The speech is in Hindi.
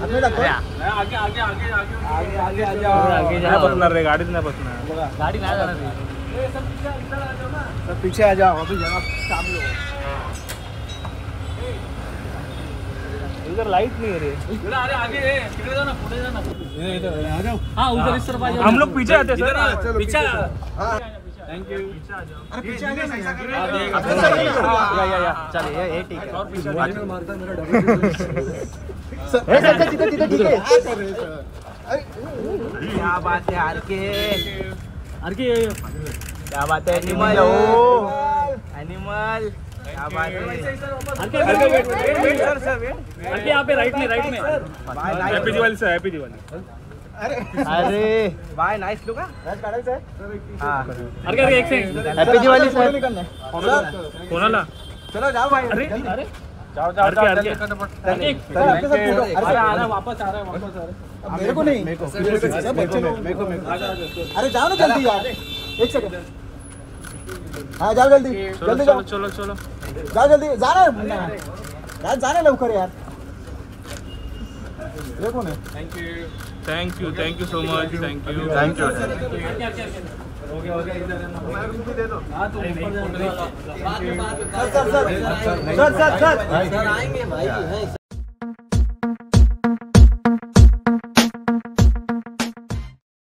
आगे आगे आगे आगे आगे आ जाओ आगे नाही बसणार रे, गाडीत नाही बसणार. गाड़ी ना जाना रे. सब पीछे आ जाओ, अभी जगह सामने इधर लाइट नहीं है रे. अरे आगे तिकडे जा ना, पुढे जा ना. आ जाओ. हाँ उधर इस तरफ आ जाओ. हम लोग पीछे आते हैं सर. पीछे. Thank you. अरे पीछे आ गए. या चलिए ये ठीक है. और पीछे मारता मेरा डबल. सर ठीक है. क्या बात है आर के. क्या बात है एनिमल. एनिमल क्या बात है. सर यहाँ पे राइट में. Happy Diwali sir, happy Diwali. अरे बाय नाइस लुक. अरे एक सेकंड. Happy Diwali sir. कोणाला. चलो जाओ भाई. अरे जाओ वापस आ रहा है. मेरे को नहीं, मेरे को. अरे जाओ ना जल्दी यार. एक सेकंड. हाँ जाओ जल्दी जाओ. चलो जाओ जल्दी जाना लवकर यार. देखो ना. Thank you so much. Thank you. Sir आएंगे भाई.